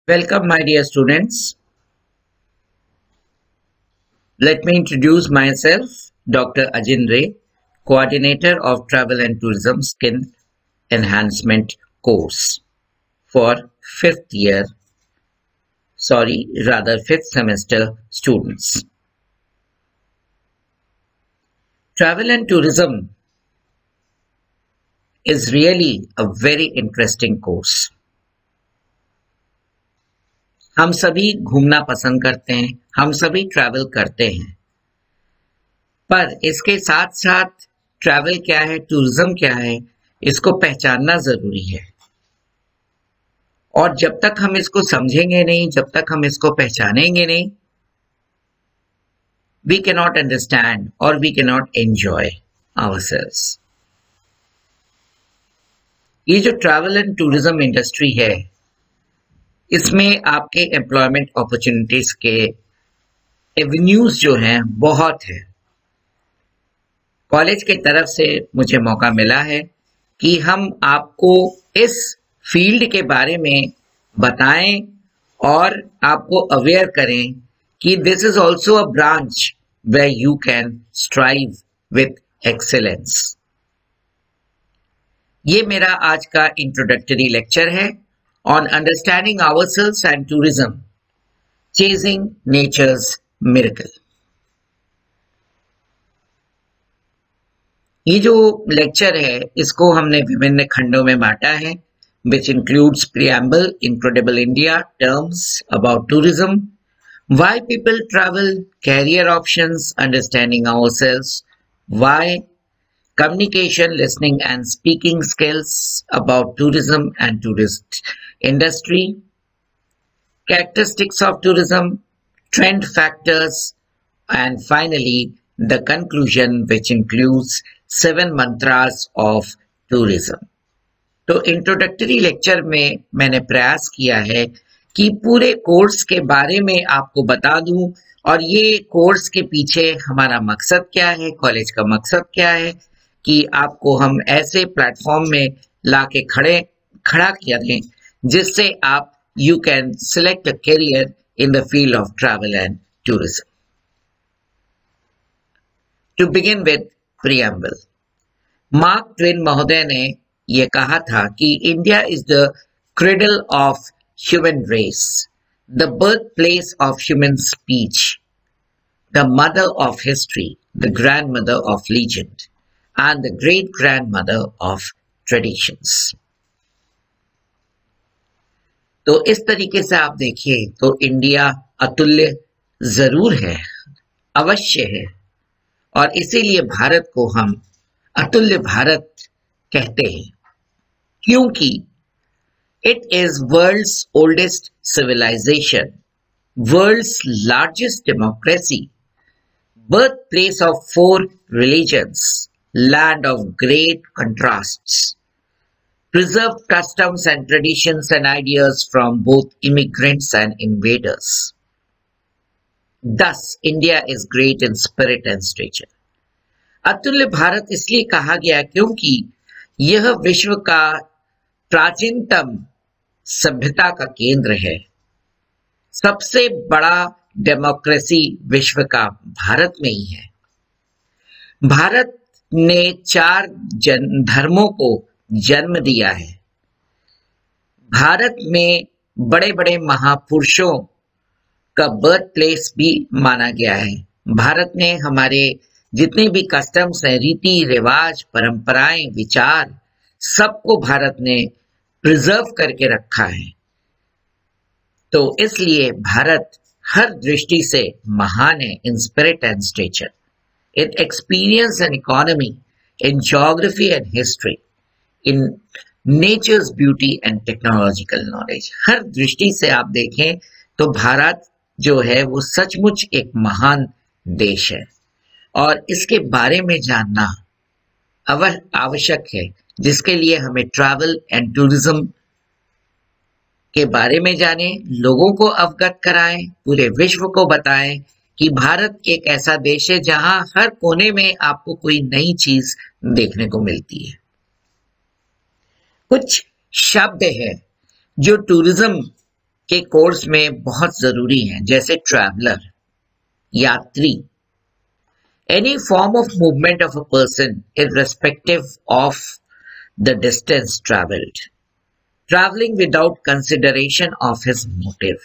Welcome, my dear students. Let me introduce myself, Dr. Ajin Ray, Coordinator of Travel and Tourism Skill Enhancement course for fifth semester students. Travel and tourism is really a very interesting course. हम सभी घूमना पसंद करते हैं, हम सभी travel करते हैं, पर इसके साथ साथ ट्रैवल क्या है, टूरिज्म क्या है, इसको पहचानना जरूरी है। और जब तक हम इसको समझेंगे नहीं, जब तक हम इसको पहचानेंगे नहीं, we cannot understand or we cannot enjoy ourselves. ये जो ट्रैवल एंड टूरिज्म इंडस्ट्री है, इसमें आपके एम्प्लॉयमेंट अपॉर्चुनिटीज के एवेन्यूज जो हैं बहुत है। कॉलेज की तरफ से मुझे मौका मिला है कि हम आपको इस फील्ड के बारे में बताएं और आपको अवेयर करें कि this is also a branch where you can strive with excellence. ये मेरा आज का इंट्रोडक्टरी लेक्चर है on understanding ourselves and tourism, chasing nature's miracle. ये जो लेक्चर है इसको हमने विभिन्न खंडों में बांटा है, which includes preamble, incredible India, terms about tourism, why people travel, career options, understanding ourselves, why, communication, listening and speaking skills about tourism and tourist industry, characteristics of tourism, trend factors, and finally the conclusion which includes 7 mantras of tourism. तो introductory lecture में मैंने प्रयास किया है कि पूरे course के बारे में आपको बता दूं और ये कोर्स के पीछे हमारा मकसद क्या है, कॉलेज का मकसद क्या है, कि आपको हम ऐसे प्लेटफॉर्म में लाके खड़ा किया दें जिससे आप you can select a career in the field of travel and tourism. To begin with preamble, Mark Twain महोदय ने यह कहा था कि India is the cradle of human race, the birth place of human speech, the mother of history, the grand mother of legend and the great grandmother of traditions. तो इस तरीके से आप देखिए तो इंडिया अतुल्य जरूर है, अवश्य है, और इसीलिए भारत को हम अतुल्य भारत कहते हैं, क्योंकि it is world's oldest civilization, world's largest democracy, birth place of 4 religions, land of great contrasts, preserved customs and traditions and ideas from both immigrants and invaders. Thus, India is great in spirit and stature. अतुल्य भारत इसलिए कहा गया क्योंकि यह विश्व का प्राचीनतम सभ्यता का केंद्र है। सबसे बड़ा डेमोक्रेसी विश्व का भारत में ही है। भारत ने 4 धर्मों को जन्म दिया है। भारत में बड़े बड़े महापुरुषों का बर्थ प्लेस भी माना गया है। भारत ने हमारे जितने भी कस्टम्स हैं, रीति रिवाज, परंपराएं, विचार, सबको भारत ने प्रिजर्व करके रखा है। तो इसलिए भारत हर दृष्टि से महान है, in spirit and stature, in experience and economy, in geography and history, in nature's beauty and technological knowledge. हर दृष्टि से आप देखें तो भारत जो है वो सचमुच एक महान देश है और इसके बारे में जानना आवश्यक है, जिसके लिए हमें ट्रैवल एंड टूरिज्म के बारे में जानें, लोगों को अवगत कराएं, पूरे विश्व को बताएं कि भारत एक ऐसा देश है जहां हर कोने में आपको कोई नई चीज देखने को मिलती है। कुछ शब्द है जो टूरिज्म के कोर्स में बहुत जरूरी हैं, जैसे ट्रैवलर, यात्री। Any form of movement of a person irrespective of the distance traveled, traveling without consideration of his motive.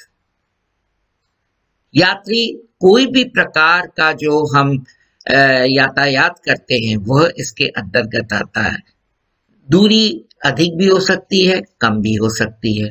यात्री कोई भी प्रकार का जो हम यातायात करते हैं वह इसके अंतर्गत आता है। दूरी अधिक भी हो सकती है, कम भी हो सकती है।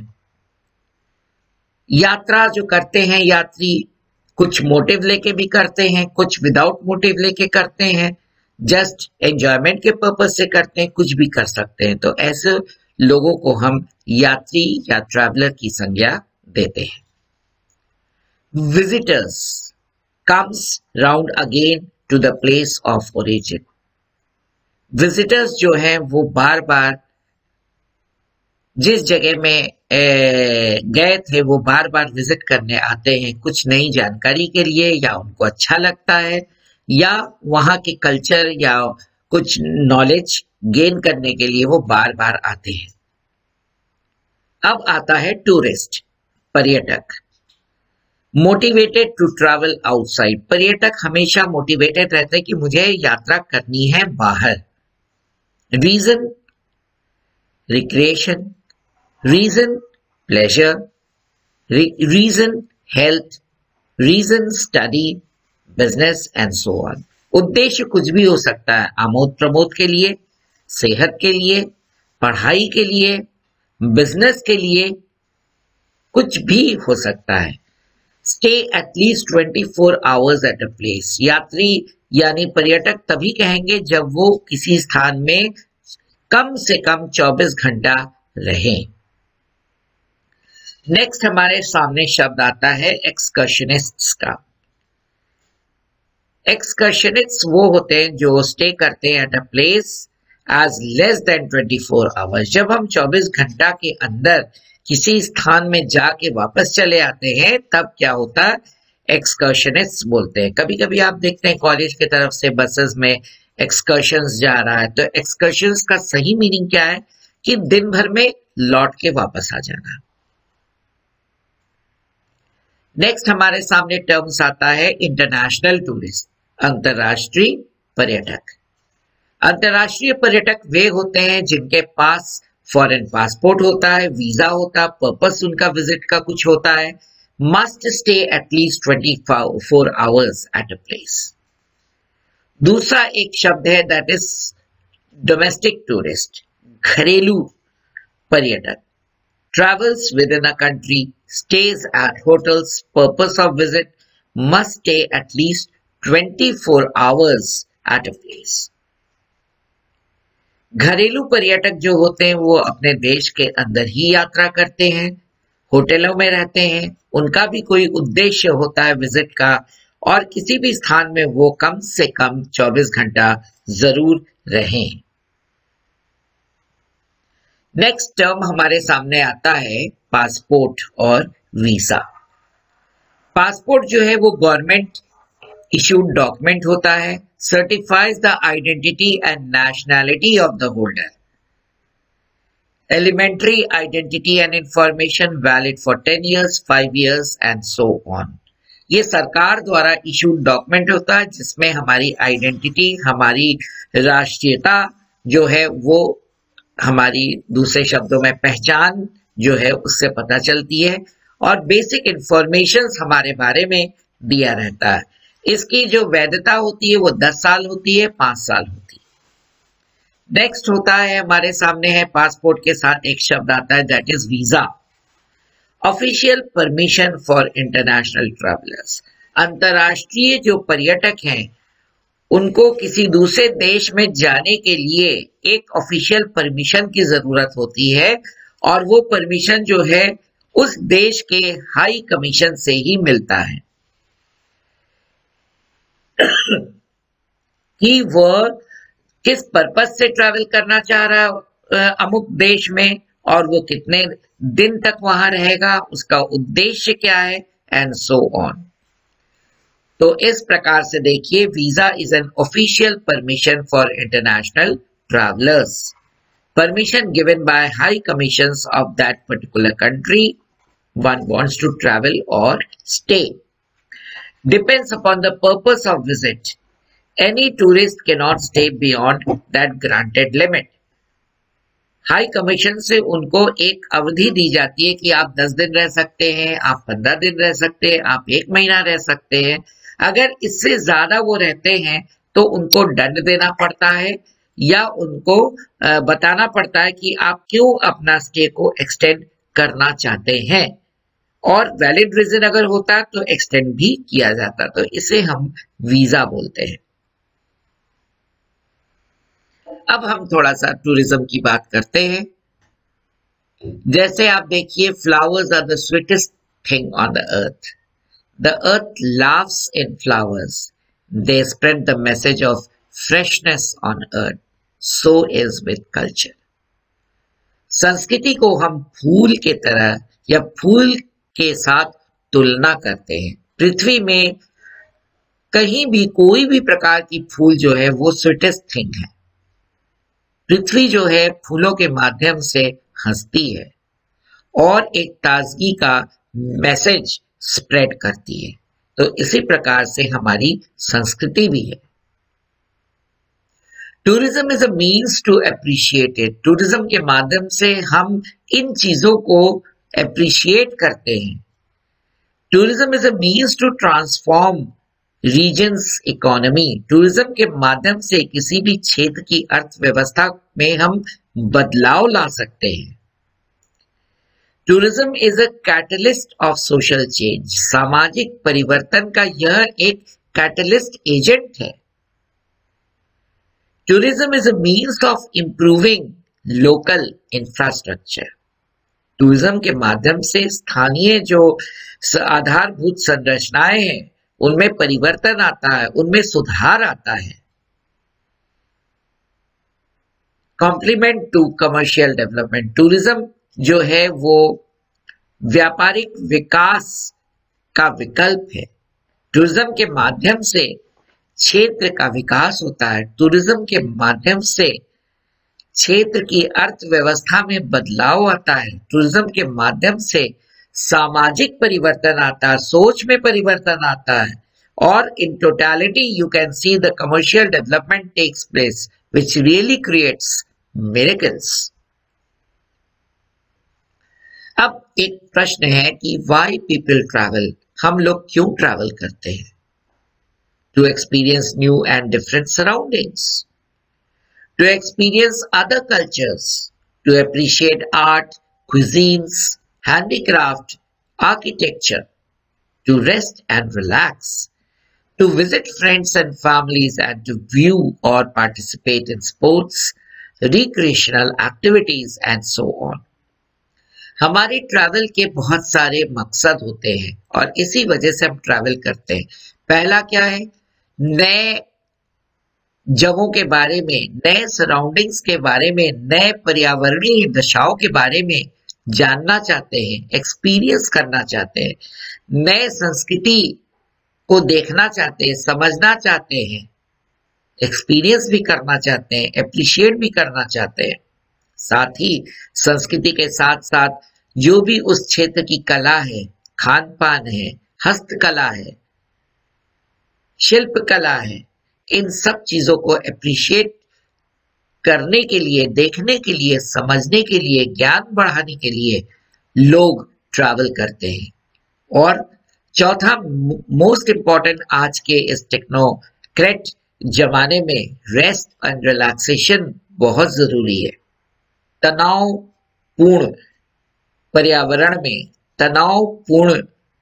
यात्रा जो करते हैं यात्री, कुछ मोटिव लेके भी करते हैं, कुछ विदाउट मोटिव लेके करते हैं, जस्ट एंजॉयमेंट के पर्पस से करते हैं, कुछ भी कर सकते हैं। तो ऐसे लोगों को हम यात्री या ट्रैवलर की संज्ञा देते हैं। Visitors comes round again to the place of origin. Visitors जो हैं वो बार बार जिस जगह में गए थे वो बार बार विजिट करने आते हैं, कुछ नई जानकारी के लिए, या उनको अच्छा लगता है, या वहां के कल्चर या कुछ नॉलेज गेन करने के लिए वो बार बार आते हैं। अब आता है टूरिस्ट, पर्यटक। Motivated to travel outside. पर्यटक हमेशा मोटिवेटेड रहते हैं कि मुझे यात्रा करनी है बाहर। Reason recreation, reason pleasure, reason health, reason study, business and so on. उद्देश्य कुछ भी हो सकता है, आमोद प्रमोद के लिए, सेहत के लिए, पढ़ाई के लिए, बिजनेस के लिए, कुछ भी हो सकता है। Stay at least 24 hours at a place. यात्री यानी पर्यटक तभी कहेंगे जब वो किसी स्थान में कम से कम 24 घंटा रहें। नेक्स्ट हमारे सामने शब्द आता है एक्सकर्शनिस्ट्स का। एक्सकर्शनिस्ट्स वो होते हैं जो स्टे करते हैं at a place as less than 24 hours. जब हम 24 घंटा के अंदर किसी स्थान में जाके वापस चले आते हैं तब क्या होता है, एक्सकर्शनिस्ट्स बोलते हैं। कभी कभी आप देखते हैं कॉलेज की तरफ से बसेस में एक्सकर्शंस जा रहा है, तो एक्सकर्शंस का सही मीनिंग क्या है कि दिन भर में लौट के वापस आ जाना। नेक्स्ट हमारे सामने टर्म्स आता है इंटरनेशनल टूरिस्ट, अंतरराष्ट्रीय पर्यटक। अंतरराष्ट्रीय पर्यटक वे होते हैं जिनके पास फॉरेन पासपोर्ट होता है, वीजा होता है, पर्पस उनका विजिट का कुछ होता है, must stay at least 24 hours at a place. दूसरा एक शब्द है दैट इज डोमेस्टिक टूरिस्ट, घरेलू पर्यटक। Travels within a country, stays at hotels, purpose of visit, must stay at least 24 hours at a place. घरेलू पर्यटक जो होते हैं वो अपने देश के अंदर ही यात्रा करते हैं, होटलों में रहते हैं, उनका भी कोई उद्देश्य होता है विजिट का, और किसी भी स्थान में वो कम से कम 24 घंटा जरूर रहें। नेक्स्ट टर्म हमारे सामने आता है पासपोर्ट और वीजा। पासपोर्ट जो है वो गवर्नमेंट इशूड डॉक्यूमेंट होता है, certifies the identity and nationality of the holder, elementary identity and information valid for 10 years, 5 years and so on. ये सरकार द्वारा इशूड डॉक्यूमेंट होता है जिसमें हमारी आइडेंटिटी, हमारी राष्ट्रीयता जो है वो, हमारी दूसरे शब्दों में पहचान जो है उससे पता चलती है, और बेसिक इंफॉर्मेशन हमारे बारे में दिया रहता है। इसकी जो वैधता होती है वो 10 साल होती है, 5 साल होती है। नेक्स्ट होता है हमारे सामने है पासपोर्ट के साथ एक शब्द आता है that is visa, official permission for international travellers. अंतरराष्ट्रीय जो पर्यटक हैं उनको किसी दूसरे देश में जाने के लिए एक ऑफिशियल परमिशन की जरूरत होती है, और वो परमिशन जो है उस देश के हाई कमीशन से ही मिलता है कि वह किस पर्पस से ट्रैवल करना चाह रहा है अमुक देश में, और वो कितने दिन तक वहां रहेगा, उसका उद्देश्य क्या है, एंड सो ऑन। तो इस प्रकार से देखिए, visa is an official permission for international travellers, permission given by high commissions of that particular country one wants to travel or stay. Depends upon the purpose of visit. Any tourist cannot stay beyond that granted limit. High commission से उनको एक अवधि दी जाती है कि आप 10 दिन रह सकते हैं, आप 15 दिन रह सकते हैं, आप 1 महीना रह सकते हैं। अगर इससे ज्यादा वो रहते हैं तो उनको दंड देना पड़ता है या उनको बताना पड़ता है कि आप क्यों अपना स्टे को एक्सटेंड करना चाहते हैं, और वैलिड रीजन अगर होता तो एक्सटेंड भी किया जाता। तो इसे हम वीजा बोलते हैं। अब हम थोड़ा सा टूरिज्म की बात करते हैं। जैसे आप देखिए, flowers are the sweetest thing on the earth. The earth loves in flowers, they spread the message of freshness on earth. So is with culture. संस्कृति को हम फूल के तरह या फूल के साथ तुलना करते हैं। पृथ्वी में कहीं भी कोई भी प्रकार की फूल जो है वो स्वीटेस्ट थिंग है। पृथ्वी जो है फूलों के माध्यम से हंसती है और एक ताजगी का मैसेज स्प्रेड करती है। तो इसी प्रकार से हमारी संस्कृति भी है। Tourism is a means to appreciate it. Tourism के माध्यम से हम इन चीजों को अप्रिशिएट करते हैं। Tourism is a means to transform regions economy. Tourism के माध्यम से किसी भी क्षेत्र की अर्थव्यवस्था में हम बदलाव ला सकते हैं। Tourism is a catalyst of social change. सामाजिक परिवर्तन का यह एक कैटलिस्ट एजेंट है। Tourism is a means of improving local infrastructure. Tourism के माध्यम से स्थानीय जो आधारभूत संरचनाएं हैं उनमें परिवर्तन आता है, उनमें सुधार आता है। Complement to commercial development. Tourism जो है वो व्यापारिक विकास का विकल्प है। टूरिज्म के माध्यम से क्षेत्र का विकास होता है। टूरिज्म के माध्यम से क्षेत्र की अर्थव्यवस्था में बदलाव आता है। टूरिज्म के माध्यम से सामाजिक परिवर्तन आता है, सोच में परिवर्तन आता है, और in totality you can see the commercial development takes place which really creates miracles. अब एक प्रश्न है कि व्हाई पीपल ट्रैवल। हम लोग क्यों ट्रैवल करते हैं? To experience new and different surroundings, to experience other cultures, to appreciate art, cuisines, handicraft, architecture, to rest and relax, to visit friends and families and to view or participate in sports, recreational activities and so on. हमारे travel के बहुत सारे मकसद होते हैं और इसी वजह से हम ट्रैवल करते हैं। पहला क्या है? नए जगहों के बारे में, नए सराउंडिंग्स के बारे में, नए पर्यावरणीय दशाओं के बारे में जानना चाहते हैं, एक्सपीरियंस करना चाहते हैं, नए संस्कृति को देखना चाहते हैं, समझना चाहते हैं, एक्सपीरियंस भी करना चाहते हैं, एप्रिशिएट भी करना चाहते हैं। साथ ही संस्कृति के साथ साथ जो भी उस क्षेत्र की कला है, खान पान है, हस्तकला है, शिल्प कला है, इन सब चीजों को एप्रिशिएट करने के लिए, देखने के लिए, समझने के लिए, ज्ञान बढ़ाने के लिए लोग ट्रैवल करते हैं। और चौथा मोस्ट इंपॉर्टेंट, आज के इस टेक्नोक्रेट जमाने में रेस्ट एंड रिलैक्सेशन बहुत जरूरी है। तनावपूर्ण पर्यावरण में, तनावपूर्ण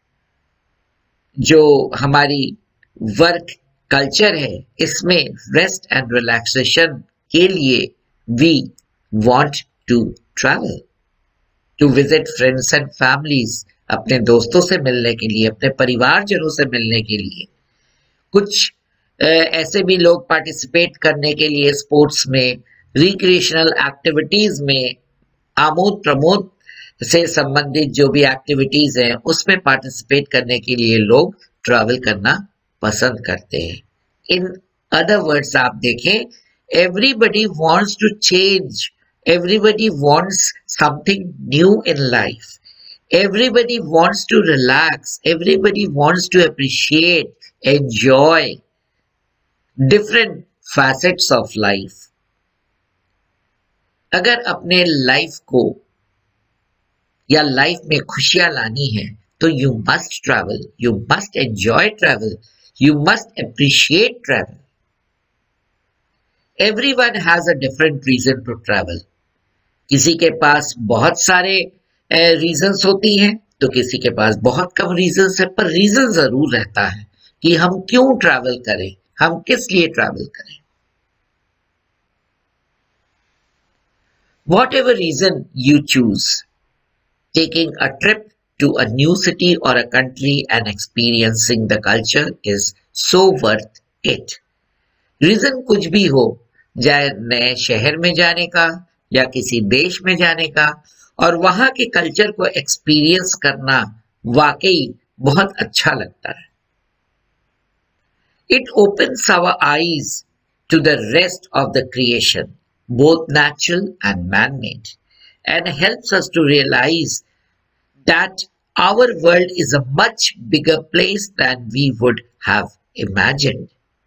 जो हमारी वर्क कल्चर है, इसमें रेस्ट एंड रिलैक्सेशन के लिए we want to travel to visit friends and families, अपने दोस्तों से मिलने के लिए, अपने परिवारजनों से मिलने के लिए। कुछ ऐसे भी लोग पार्टिसिपेट करने के लिए स्पोर्ट्स में, रिक्रिएशनल एक्टिविटीज में, आमोद प्रमोद से संबंधित जो भी एक्टिविटीज हैं उसमें पार्टिसिपेट करने के लिए लोग ट्रैवल करना पसंद करते हैं। इन अदर वर्ड्स आप देखें, everybody wants to change, everybody wants something new in life, Everybody wants to relax. Everybody wants to appreciate, enjoy different facets of life. अगर अपने लाइफ को या लाइफ में खुशियां लानी है तो you must travel, you must enjoy travel, you must appreciate travel. Everyone has a different reason to travel. किसी के पास बहुत सारे रीजंस होती हैं तो किसी के पास बहुत कम रीजंस है, पर रीजन जरूर रहता है कि हम क्यों ट्रैवल करें, हम किस लिए ट्रैवल करें. Whatever reason you choose, taking a trip to a new city or a country and experiencing the culture is so worth it. Reason कुछ भी हो, चाहे नए शहर में जाने का या किसी देश में जाने का, और वहां के कल्चर को एक्सपीरियंस करना वाकई बहुत अच्छा लगता है. It opens our eyes to the rest of the creation, both natural and man-made, and helps us to realize that our world is a much bigger place than we would have imagined.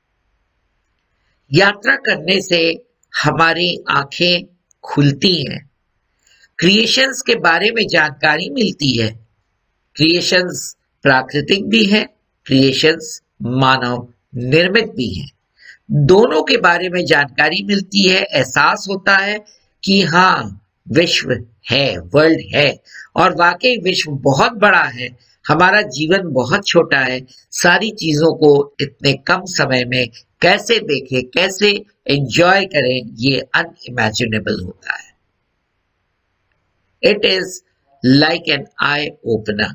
यात्रा करने से हमारी आंखें खुलती हैं, creations के बारे में जानकारी मिलती है. क्रिएशंस प्राकृतिक भी है, क्रिएशंस मानव निर्मित भी है. दोनों के बारे में जानकारी मिलती है, एहसास होता है कि हाँ, विश्व है, वर्ल्ड है, और वाकई विश्व बहुत बड़ा है. हमारा जीवन बहुत छोटा है. सारी चीजों को इतने कम समय में कैसे देखें, कैसे एंजॉय करें, ये अनइमेजिनेबल होता है. It is like an eye opener.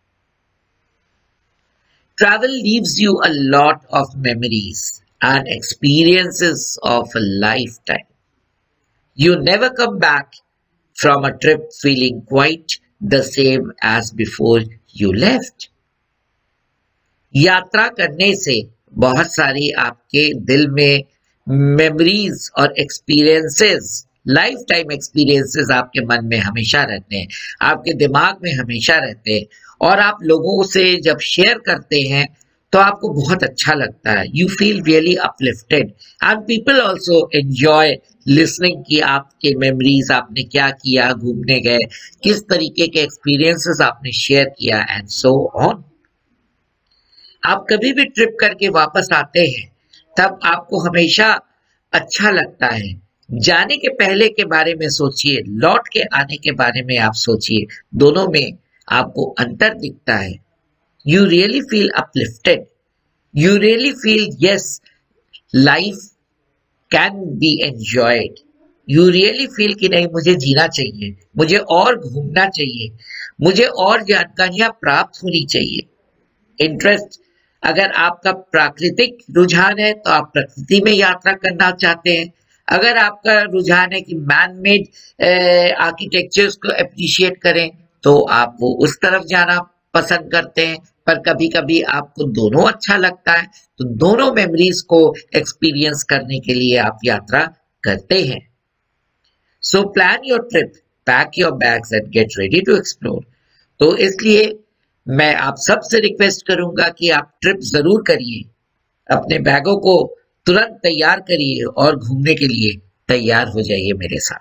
Travel leaves you a lot of memories and experiences of a lifetime. You never come back from a trip feeling quite the same as before you left. यात्रा करने से बहुत सारी आपके दिल में memories और experiences, life time experiences आपके मन में हमेशा रहते हैं, आपके दिमाग में हमेशा रहते हैं, और आप लोगों से जब शेयर करते हैं तो आपको बहुत अच्छा लगता है. You feel really uplifted and people also enjoy listening कि आपके मेमोरीज, आपने क्या किया, घूमने गए, किस तरीके के एक्सपीरियंसेस आपने शेयर किया, एंड सो ऑन. आप कभी भी ट्रिप करके वापस आते हैं तब आपको हमेशा अच्छा लगता है. जाने के पहले के बारे में सोचिए, लौट के आने के बारे में आप सोचिए, दोनों में आपको अंतर दिखता है. You really feel uplifted, you really feel yes, life can be enjoyed. You really feel कि नहीं, मुझे जीना चाहिए, मुझे और घूमना चाहिए, मुझे और जानकारियां प्राप्त होनी चाहिए. इंटरेस्ट, अगर आपका प्राकृतिक रुझान है तो आप प्रकृति में यात्रा करना चाहते हैं. अगर आपका रुझान है कि मैन मेड आर्किटेक्चर्स को अप्रिशिएट करें तो आप वो उस तरफ जाना पसंद करते हैं. पर कभी कभी आपको दोनों अच्छा लगता है, तो दोनों मेमोरीज को एक्सपीरियंस करने के लिए आप यात्रा करते हैं. So plan your trip, pack your bags and get ready to explore. तो इसलिए मैं आप सबसे रिक्वेस्ट करूंगा कि आप ट्रिप जरूर करिए, अपने बैगों को तुरंत तैयार करिए और घूमने के लिए तैयार हो जाइए मेरे साथ.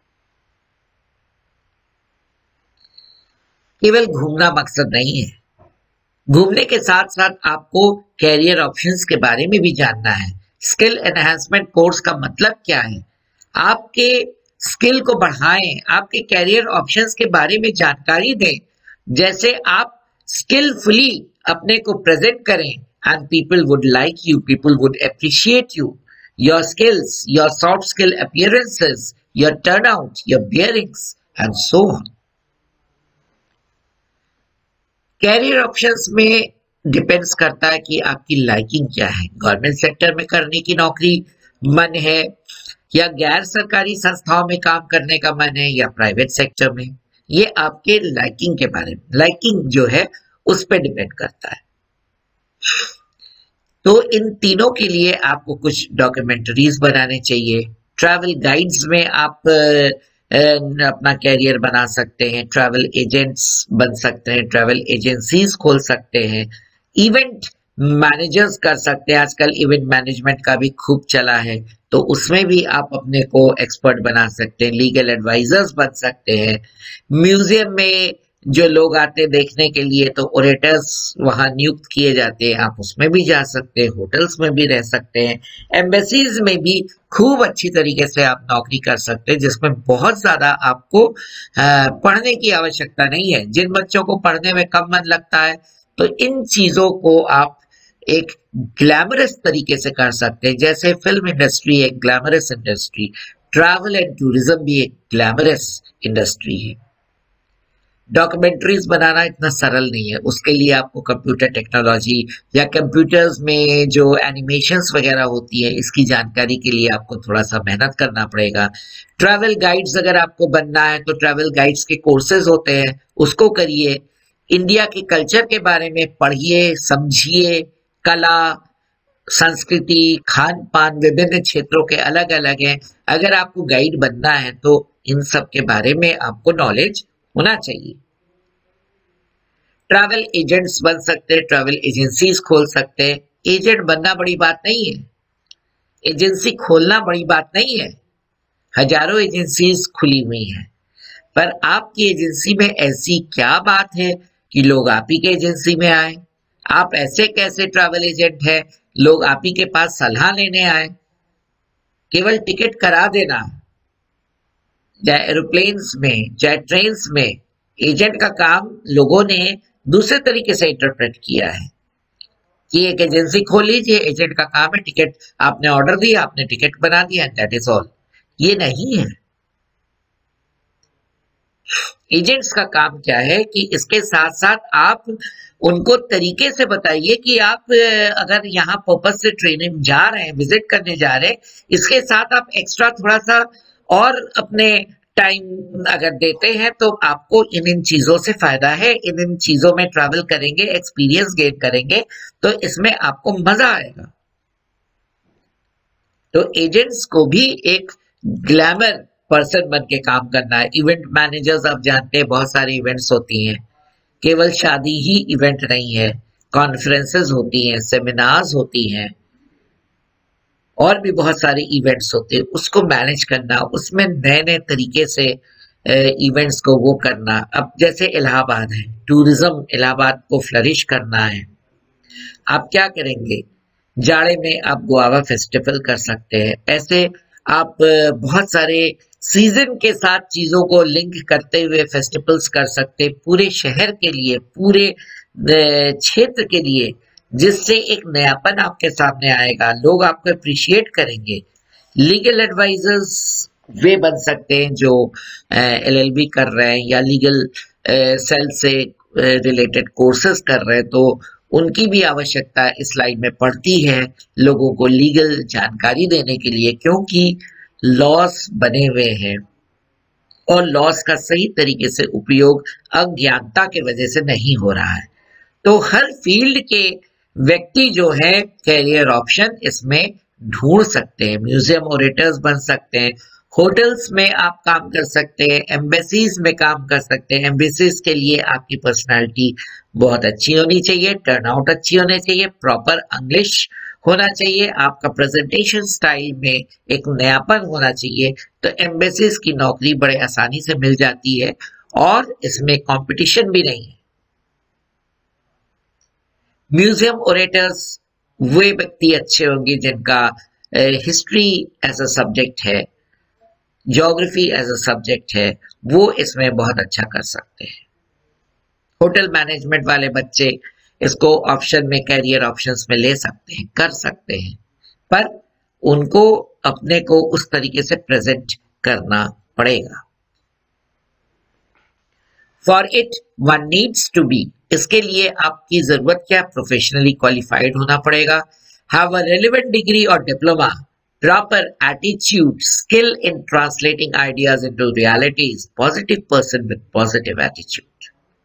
केवल घूमना मकसद नहीं है, घूमने के साथ साथ आपको कैरियर ऑप्शंस के बारे में भी जानना है. स्किल एनहांसमेंट कोर्स का मतलब क्या है? आपके स्किल को बढ़ाएं, आपके कैरियर ऑप्शंस के बारे में जानकारी दें, जैसे आप स्किलफुली अपने को प्रेजेंट करें and people would like you, people would appreciate you, your skills, your soft skill appearances, your turnout, your bearings and so on. Career options में डिपेंड्स करता है कि आपकी लाइकिंग क्या है. गवर्नमेंट सेक्टर में करने की नौकरी मन है, या गैर सरकारी संस्थाओं में काम करने का मन है, या प्राइवेट सेक्टर में. ये आपके लाइकिंग के बारे में, लाइकिंग जो है उस पर डिपेंड करता है. तो इन तीनों के लिए आपको कुछ डॉक्यूमेंटरीज बनाने चाहिए. ट्रैवल गाइड्स में आप अपना कैरियर बना सकते हैं, ट्रैवल एजेंट्स बन सकते हैं, ट्रैवल एजेंसीज खोल सकते हैं, इवेंट मैनेजर्स कर सकते हैं। आजकल इवेंट मैनेजमेंट का भी खूब चला है, तो उसमें भी आप अपने को एक्सपर्ट बना सकते हैं, लीगल एडवाइजर्स बन सकते हैं। म्यूजियम में जो लोग आते हैं देखने के लिए, तो ओरेटर्स वहां नियुक्त किए जाते हैं, आप उसमें भी जा सकते हैं, होटल्स में भी रह सकते हैं, एम्बेसीज में भी खूब अच्छी तरीके से आप नौकरी कर सकते हैं, जिसमें बहुत ज्यादा आपको पढ़ने की आवश्यकता नहीं है। जिन बच्चों को पढ़ने में कम मन लगता है, तो इन चीजों को आप एक ग्लैमरस तरीके से कर सकते हैं। जैसे फिल्म इंडस्ट्री एक glamorous industry, travel and tourism भी एक ग्लैमरस इंडस्ट्री है। डॉक्यूमेंट्रीज बनाना इतना सरल नहीं है, उसके लिए आपको कंप्यूटर टेक्नोलॉजी या कंप्यूटर्स में जो एनिमेशंस वगैरह होती है, इसकी जानकारी के लिए आपको थोड़ा सा मेहनत करना पड़ेगा। ट्रैवल गाइड्स अगर आपको बनना है, तो ट्रैवल गाइड्स के कोर्सेज होते हैं, उसको करिए। इंडिया के कल्चर के बारे में पढ़िए, समझिए। कला, संस्कृति, खान पान विभिन्न क्षेत्रों के अलग अलग हैं। अगर आपको गाइड बनना है, तो इन सब के बारे में आपको नॉलेज होना चाहिए। ट्रैवल एजेंट्स बन सकते हैं, ट्रैवल एजेंसीज खोल सकते हैं। एजेंट बनना बड़ी बात नहीं है, एजेंसी खोलना बड़ी बात नहीं है। हजारों एजेंसीज खुली हुई हैं, पर आपकी एजेंसी में ऐसी क्या बात है कि लोग आप ही के एजेंसी में आए? आप ऐसे कैसे ट्रैवल एजेंट हैं लोग आप ही के पास सलाह लेने आए? केवल टिकट करा देना, चाहे एरोप्लेन्स में चाहे ट्रेन में, एजेंट का काम लोगों ने दूसरे तरीके से इंटरप्रेट किया है कि एक एजेंसी खोल लीजिए, एजेंट का काम है टिकट, आपने ऑर्डर दिया, आपने टिकट बना दिया, दैट इज ऑल। ये नहीं है। एजेंट्स का काम क्या है कि इसके साथ साथ आप उनको तरीके से बताइए कि आप अगर यहाँ पर्पस से ट्रेनिंग जा रहे हैं, विजिट करने जा रहे हैं, इसके साथ आप एक्स्ट्रा थोड़ा सा और अपने टाइम अगर देते हैं, तो आपको इन इन चीजों से फायदा है, इन इन चीजों में ट्रैवल करेंगे, एक्सपीरियंस गेन करेंगे, तो इसमें आपको मजा आएगा। तो एजेंट्स को भी एक ग्लैमर पर्सन बन के काम करना है। इवेंट मैनेजर्स आप जानते हैं, बहुत सारी इवेंट्स होती हैं, केवल शादी ही इवेंट नहीं है, कॉन्फ्रेंसेस होती हैं, सेमिनार्स होती हैं, और भी बहुत सारे इवेंट्स होते हैं। उसको मैनेज करना, उसमें नए नए तरीके से इवेंट्स को वो करना। अब जैसे इलाहाबाद है, टूरिज्म इलाहाबाद को फ्लरिश करना है, आप क्या करेंगे? जाड़े में आप गुआवा फेस्टिवल कर सकते हैं। ऐसे आप बहुत सारे सीजन के साथ चीजों को लिंक करते हुए फेस्टिवल्स कर सकते हैं, पूरे शहर के लिए, पूरे क्षेत्र के लिए, जिससे एक नयापन आपके सामने आएगा, लोग आपको अप्रिशिएट करेंगे। लीगल एडवाइजर्स वे बन सकते हैं जो एलएलबी कर रहे हैं या लीगल सेल से रिलेटेड कोर्सेज कर रहे हैं, तो उनकी भी आवश्यकता इस लाइन में पड़ती है, लोगों को लीगल जानकारी देने के लिए, क्योंकि लॉस बने हुए हैं और लॉस का सही तरीके से उपयोग अज्ञानता की वजह से नहीं हो रहा है। तो हर फील्ड के व्यक्ति जो है कैरियर ऑप्शन इसमें ढूंढ सकते हैं। म्यूजियम ओरेटर्स बन सकते हैं, होटल्स में आप काम कर सकते हैं, एम्बेसीज में काम कर सकते हैं। एम्बेसीज के लिए आपकी पर्सनालिटी बहुत अच्छी होनी चाहिए, टर्नआउट अच्छी होनी चाहिए, प्रॉपर इंग्लिश होना चाहिए, आपका प्रेजेंटेशन स्टाइल में एक नयापन होना चाहिए, तो एम्बेसीज की नौकरी बड़े आसानी से मिल जाती है और इसमें कंपटीशन भी नहीं है। म्यूजियम ओरेटर्स वे व्यक्ति अच्छे होंगे जिनका हिस्ट्री एज अ सब्जेक्ट है, ज्योग्राफी एज अ सब्जेक्ट है, वो इसमें बहुत अच्छा कर सकते हैं। होटल मैनेजमेंट वाले बच्चे इसको ऑप्शन में, कैरियर ऑप्शंस में ले सकते हैं, कर सकते हैं, पर उनको अपने को उस तरीके से प्रेजेंट करना पड़ेगा। For it one needs to be, इसके लिए आपकी जरूरत क्या? प्रोफेशनली क्वालिफाइड होना पड़ेगा, हैव अ रेलेवेंट डिग्री और diploma, proper attitude, skill in translating ideas into realities, positive person with positive attitude।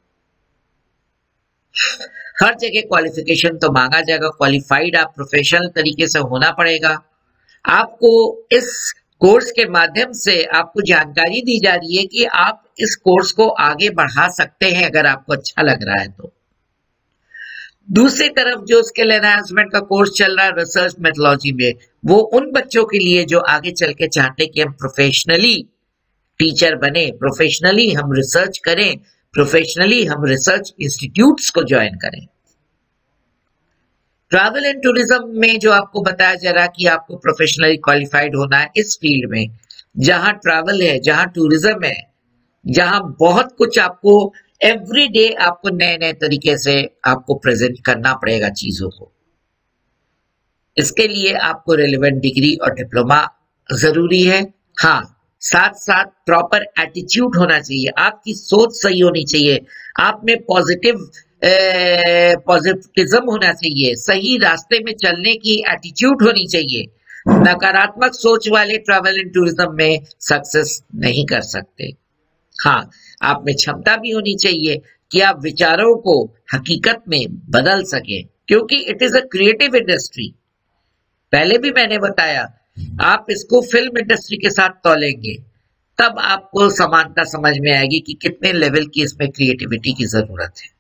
हर जगह क्वालिफिकेशन तो मांगा जाएगा, क्वालिफाइड आप प्रोफेशनल तरीके से होना पड़ेगा। आपको इस कोर्स के माध्यम से आपको जानकारी दी जा रही है कि आप इस कोर्स को आगे बढ़ा सकते हैं अगर आपको अच्छा लग रहा है तो। दूसरी तरफ जो स्किल एनहांसमेंट का कोर्स चल रहा है रिसर्च मेथोलॉजी में, वो उन बच्चों के लिए जो आगे चल के चाहते हैं कि हम प्रोफेशनली टीचर बने, प्रोफेशनली हम रिसर्च करें, प्रोफेशनली हम रिसर्च इंस्टीट्यूट्स को ज्वाइन करें। ट्रैवल एंड टूरिज्म में जो आपको बताया जा रहा है कि आपको प्रोफेशनली क्वालिफाइड होना है इस फील्ड में, जहां ट्रैवल है, जहां टूरिज्म है, जहां बहुत कुछ आपको एवरी डे आपको नए नए तरीके से आपको प्रेजेंट करना पड़ेगा चीजों को। इसके लिए आपको रेलेवेंट डिग्री और डिप्लोमा जरूरी है। हाँ, साथ साथ प्रॉपर एटीट्यूड होना चाहिए, आपकी सोच सही होनी चाहिए, आप में पॉजिटिविज्म होना चाहिए, सही रास्ते में चलने की एटीट्यूड होनी चाहिए। नकारात्मक सोच वाले ट्रैवल एंड टूरिज्म में सक्सेस नहीं कर सकते। हाँ, आप में क्षमता भी होनी चाहिए कि आप विचारों को हकीकत में बदल सकें, क्योंकि it is a creative industry. पहले भी मैंने बताया, आप इसको फिल्म इंडस्ट्री के साथ तौलेंगे तब आपको समानता समझ में आएगी कि कितने लेवल की इसमें क्रिएटिविटी की जरूरत है।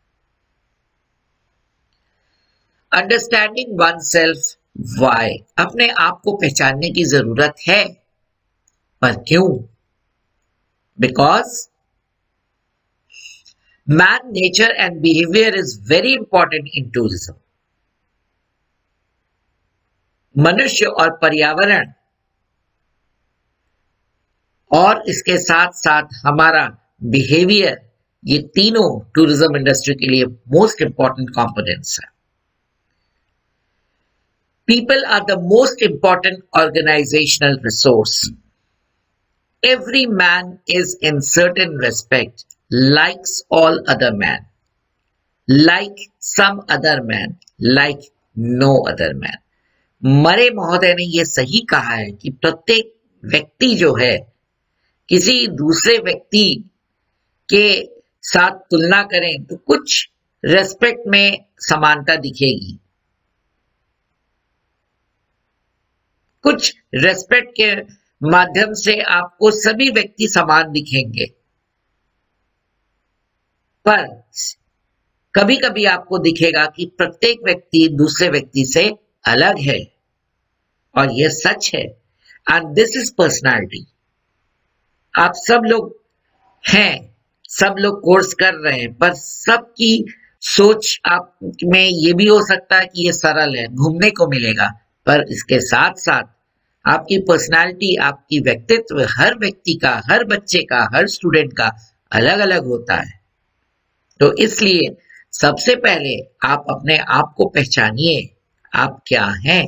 अंडरस्टैंडिंग वन सेल्फ वाई, अपने आप को पहचानने की जरूरत है, पर क्यों? Because man, nature and behavior is very important in tourism. मनुष्य और पर्यावरण और इसके साथ साथ हमारा बिहेवियर, ये तीनों टूरिज्म इंडस्ट्री के लिए मोस्ट इंपॉर्टेंट कंपोनेंट्स है। People are the most important organizational resource. Every man is in certain respect likes all other man, like some other man, like no other man. मरे महोदय ने यह सही कहा है कि प्रत्येक व्यक्ति जो है किसी दूसरे व्यक्ति के साथ तुलना करें तो कुछ रेस्पेक्ट में समानता दिखेगी, कुछ रेस्पेक्ट के माध्यम से आपको सभी व्यक्ति समान दिखेंगे, पर कभी कभी आपको दिखेगा कि प्रत्येक व्यक्ति दूसरे व्यक्ति से अलग है, और यह सच है। And this is personality. आप सब लोग हैं, सब लोग कोर्स कर रहे हैं, पर सबकी सोच आप में ये भी हो सकता है कि ये सरल है, घूमने को मिलेगा, पर इसके साथ साथ आपकी पर्सनालिटी, आपकी व्यक्तित्व हर व्यक्ति का, हर बच्चे का, हर स्टूडेंट का अलग अलग होता है। तो इसलिए सबसे पहले आप अपने आप को पहचानिए, आप क्या हैं।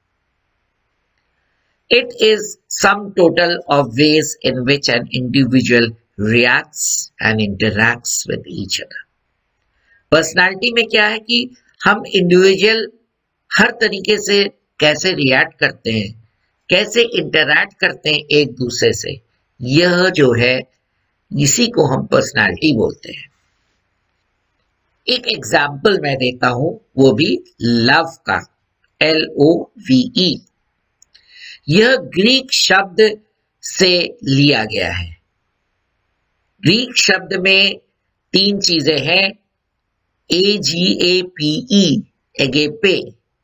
It is sum total of ways in which an individual reacts and interacts with each other. Personality में क्या है कि हम इंडिविजुअल हर तरीके से कैसे रिएक्ट करते हैं, कैसे इंटरैक्ट करते हैं एक दूसरे से, यह जो है इसी को हम पर्सनालिटी बोलते हैं। एक एग्जाम्पल मैं देता हूं, वो भी लव का, LOVE। यह ग्रीक शब्द से लिया गया है। ग्रीक शब्द में तीन चीजें हैं, AGAPE, एगेपे,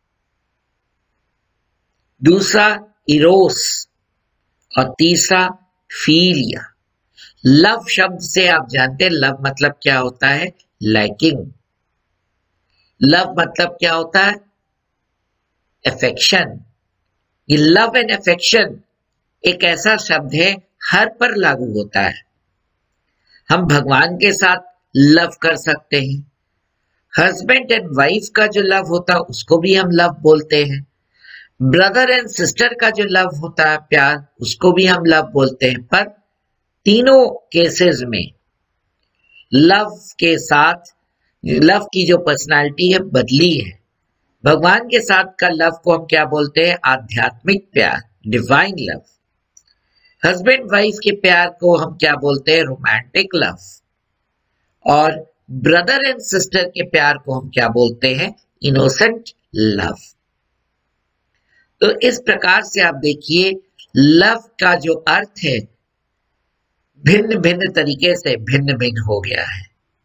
दूसरा इरोस और तीसरा फीलिया। लव शब्द से आप जानते हैं लव मतलब क्या होता है, लाइकिंग। लव मतलब क्या होता है, अफेक्शन। ये लव एंड अफेक्शन एक ऐसा शब्द है हर पर लागू होता है। हम भगवान के साथ लव कर सकते हैं, हस्बैंड एंड वाइफ का जो लव होता है उसको भी हम लव बोलते हैं, ब्रदर एंड सिस्टर का जो लव होता है प्यार, उसको भी हम लव बोलते हैं। पर तीनों केसेस में लव के साथ लव की जो पर्सनालिटी है बदली है। भगवान के साथ का लव को हम क्या बोलते हैं, आध्यात्मिक प्यार, डिवाइन लव। हस्बैंड वाइफ के प्यार को हम क्या बोलते हैं, रोमांटिक लव। और ब्रदर एंड सिस्टर के प्यार को हम क्या बोलते हैं, इनोसेंट लव। तो इस प्रकार से आप देखिए लव का जो अर्थ है भिन्न भिन्न तरीके से भिन्न भिन्न हो गया है।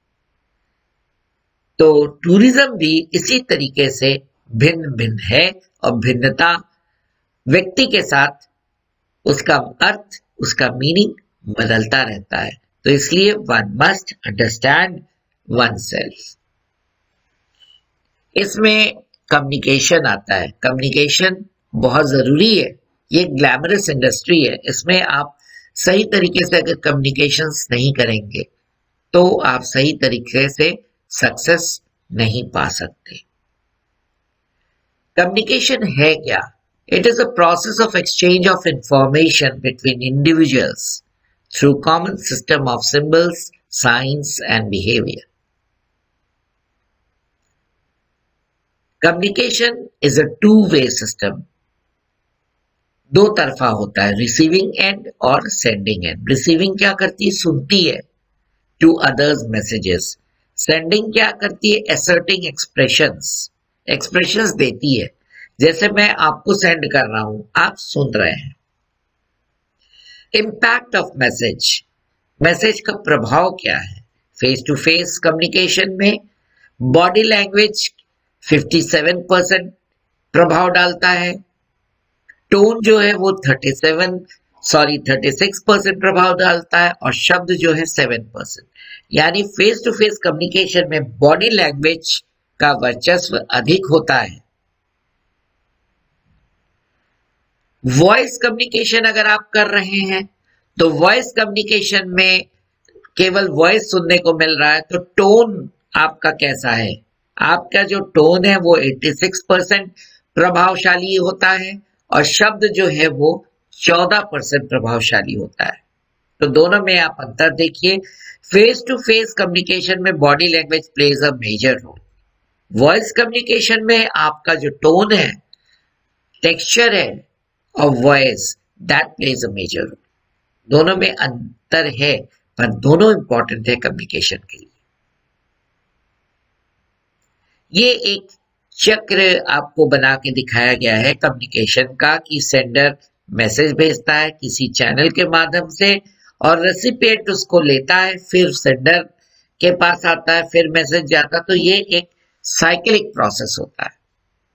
तो टूरिज्म भी इसी तरीके से भिन्न भिन्न है और भिन्नता व्यक्ति के साथ उसका अर्थ, उसका मीनिंग बदलता रहता है। तो इसलिए one must understand oneself. इसमें कम्युनिकेशन आता है। कम्युनिकेशन बहुत जरूरी है। ये ग्लैमरस इंडस्ट्री है। इसमें आप सही तरीके से अगर कम्युनिकेशंस नहीं करेंगे तो आप सही तरीके से सक्सेस नहीं पा सकते। कम्युनिकेशन है क्या? It is a process of exchange of information between individuals through common system of symbols, signs and behaviour. Communication is a two way system. दो तरफा होता है, रिसीविंग एंड और सेंडिंग एंड। रिसीविंग क्या करती है? सुनती है टू अदर्स मैसेजेस। सेंडिंग क्या करती है? असर्टिंग एक्सप्रेशंस, एक्सप्रेशंस देती है। जैसे मैं आपको सेंड कर रहा हूं, आप सुन रहे हैं। इम्पैक्ट ऑफ मैसेज, मैसेज का प्रभाव क्या है? फेस टू फेस कम्युनिकेशन में बॉडी लैंग्वेज 57% प्रभाव डालता है। टोन जो है वो 36% प्रभाव डालता है और शब्द जो है 7%। यानी फेस टू फेस कम्युनिकेशन में बॉडी लैंग्वेज का वर्चस्व अधिक होता है। वॉइस कम्युनिकेशन अगर आप कर रहे हैं तो वॉइस कम्युनिकेशन में केवल वॉइस सुनने को मिल रहा है, तो टोन आपका कैसा है? आपका जो टोन है वो 86% प्रभावशाली होता है और शब्द जो है वो 14% प्रभावशाली होता है। तो दोनों में आप अंतर देखिए। फेस टू फेस कम्युनिकेशन में body language plays a major role. Voice communication में आपका जो टोन है, टेक्सचर है और voice, that plays a major role. दोनों में अंतर है पर दोनों इंपॉर्टेंट है कम्युनिकेशन के लिए। ये एक चक्र आपको बना के दिखाया गया है कम्युनिकेशन का कि सेंडर मैसेज भेजता है किसी चैनल के माध्यम से और रेसिपिएंट उसको लेता है, फिर सेंडर के पास आता है, फिर मैसेज जाता है। तो ये एक साइक्लिक प्रोसेस होता है।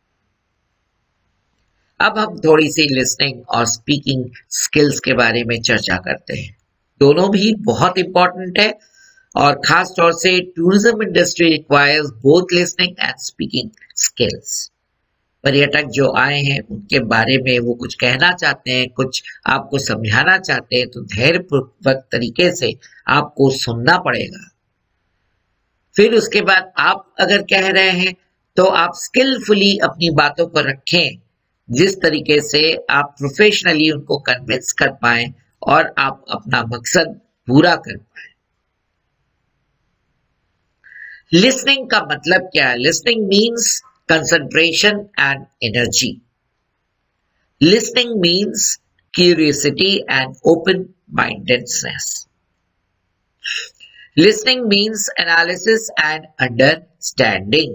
अब हम थोड़ी सी लिसनिंग और स्पीकिंग स्किल्स के बारे में चर्चा करते हैं। दोनों भी बहुत इंपॉर्टेंट है और खास तौर से tourism industry requires both listening and speaking skills. पर्यटक जो आए हैं उनके बारे में वो कुछ कहना चाहते हैं, कुछ आपको समझाना चाहते हैं, तो धैर्यपूर्वक तरीके से आपको सुनना पड़ेगा। फिर उसके बाद आप अगर कह रहे हैं तो आप स्किलफुली अपनी बातों को रखें, जिस तरीके से आप प्रोफेशनली उनको कन्विंस कर पाए और आप अपना मकसद पूरा कर पाए। लिसनिंग का मतलब क्या है? Listening means concentration and energy. Listening means curiosity and open mindedness. Listening means analysis and understanding.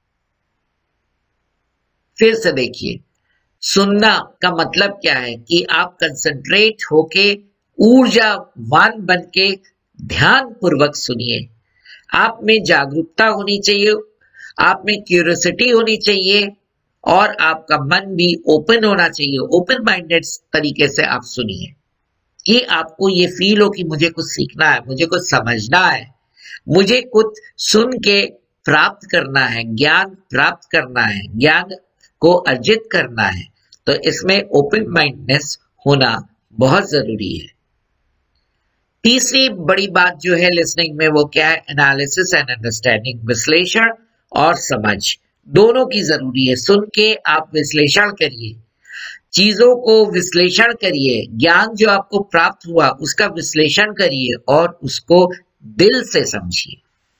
फिर से देखिए, सुनना का मतलब क्या है कि आप कंसंट्रेट होके ऊर्जावान बन के ध्यान पूर्वक सुनिए। आप में जागरूकता होनी चाहिए, आप में क्यूरियोसिटी होनी चाहिए और आपका मन भी ओपन होना चाहिए। ओपन माइंडेड तरीके से आप सुनिए कि आपको ये फील हो कि मुझे कुछ सीखना है, मुझे कुछ समझना है, मुझे कुछ सुन के प्राप्त करना है, ज्ञान प्राप्त करना है, ज्ञान को अर्जित करना है। तो इसमें ओपन माइंडनेस होना बहुत जरूरी है। तीसरी बड़ी बात जो है लिसनिंग में वो क्या है? Analysis and understanding. विश्लेषण और समझ दोनों की जरूरी है। सुन के आप विश्लेषण करिए, चीजों को विश्लेषण करिए, ज्ञान जो आपको प्राप्त हुआ उसका विश्लेषण करिए और उसको दिल से समझिए।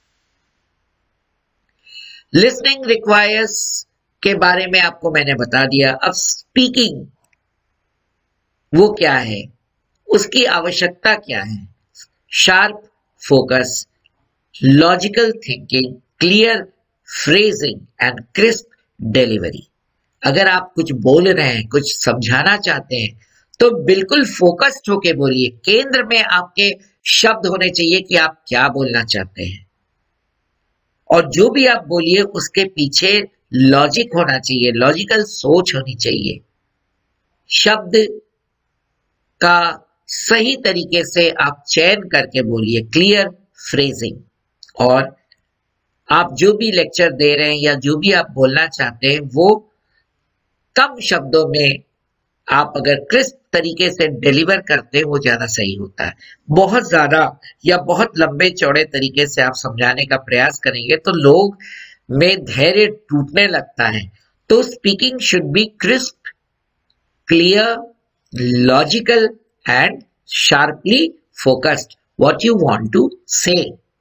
लिसनिंग रिक्वायर्स के बारे में आपको मैंने बता दिया। अब स्पीकिंग वो क्या है, उसकी आवश्यकता क्या है? Sharp focus, logical thinking, clear phrasing and crisp delivery. अगर आप कुछ बोल रहे हैं, कुछ समझाना चाहते हैं, तो बिल्कुल फोकस्ड होके बोलिए, केंद्र में आपके शब्द होने चाहिए कि आप क्या बोलना चाहते हैं, और जो भी आप बोलिए उसके पीछे लॉजिक होना चाहिए, लॉजिकल सोच होनी चाहिए। शब्द का सही तरीके से आप चयन करके बोलिए, क्लियर फ्रेजिंग। और आप जो भी लेक्चर दे रहे हैं या जो भी आप बोलना चाहते हैं वो कम शब्दों में आप अगर क्रिस्प तरीके से डिलीवर करते हैं वो ज्यादा सही होता है। बहुत ज्यादा या बहुत लंबे चौड़े तरीके से आप समझाने का प्रयास करेंगे तो लोग में धैर्य टूटने लगता है। तो speaking should be crisp, clear, logical and sharply focused what you want to say.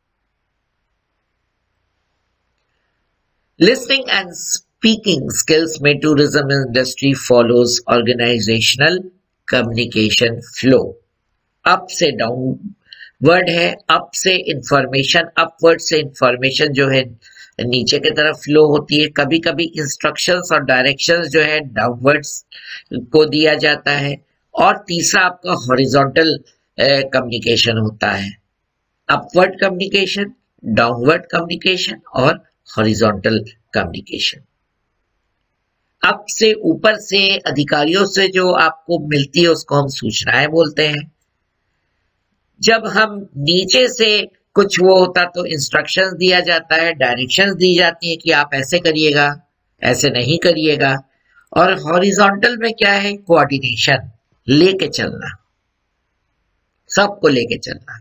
Listening and speaking skills में tourism industry follows organizational communication flow. Up से डाउनवर्ड है, अप से इंफॉर्मेशन, अपवर्ड से इंफॉर्मेशन जो है नीचे की तरफ फ्लो होती है। कभी कभी इंस्ट्रक्शंस और डायरेक्शंस जो है डाउनवर्ड्स को दिया जाता है। और तीसरा आपका हॉरिजॉन्टल कम्युनिकेशन होता है, अपवर्ड कम्युनिकेशन, डाउनवर्ड कम्युनिकेशन और हॉरिजॉन्टल कम्युनिकेशन। अप से ऊपर से अधिकारियों से जो आपको मिलती है उसको हम सूचनाएं बोलते हैं। जब हम नीचे से कुछ वो होता तो इंस्ट्रक्शंस दिया जाता है, डायरेक्शंस दी जाती है कि आप ऐसे करिएगा, ऐसे नहीं करिएगा। और हॉरिजॉन्टल में क्या है, कोऑर्डिनेशन, लेके चलना, सबको लेके चलना।